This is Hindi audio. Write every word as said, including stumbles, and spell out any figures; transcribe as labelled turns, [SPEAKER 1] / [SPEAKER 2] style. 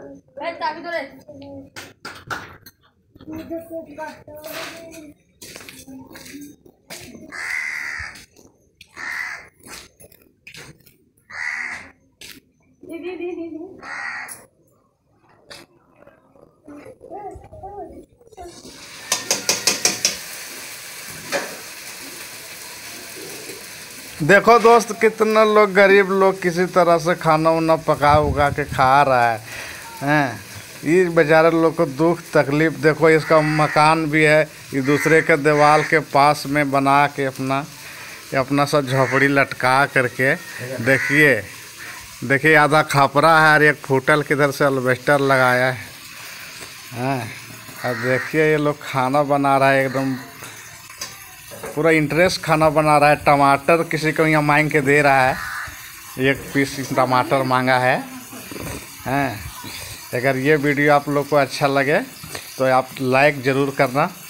[SPEAKER 1] देखो दोस्त, कितना लोग गरीब लोग किसी तरह से खाना उना पका उगा के खा रहा है हैं। ये बेचारे लोग को दुख तकलीफ देखो। इसका मकान भी है, ये दूसरे के दीवार के पास में बना के अपना अपना सब झोपड़ी लटका करके देखिए देखिए आधा खपरा है और एक फूटल किधर से अल्बेस्टर लगाया है हैं। अब देखिए ये लोग खाना बना रहा है, एकदम पूरा इंटरेस्ट खाना बना रहा है। टमाटर किसी को यहाँ मांग के दे रहा है, एक पीस टमाटर मांगा है हैं। अगर ये वीडियो आप लोग को अच्छा लगे तो आप लाइक ज़रूर करना।